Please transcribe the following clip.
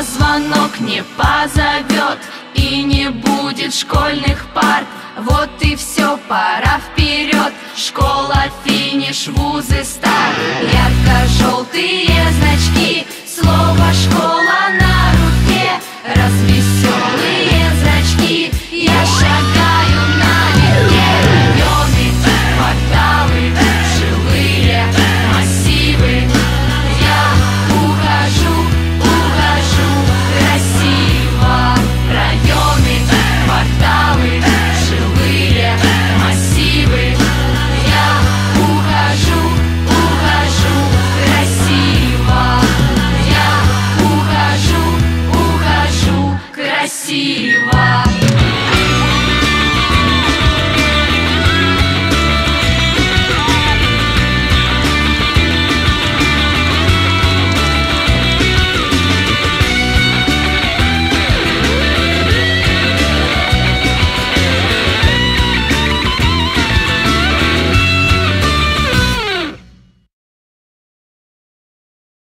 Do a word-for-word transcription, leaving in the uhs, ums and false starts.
но звонок не позовет, и не будет школьных парт. Вот и все, пора вперед. Школа, финиш, вузы, старт. Ярко-желтые значки, слово школа на руке. Развеселые зрачки, я шагаю налегке. Районы, кварталы, жилые массивы. Я ухожу, ухожу красиво. Районы, кварталы, жилые массивы. Я ухожу, ухожу красиво. Я ухожу, ухожу красиво.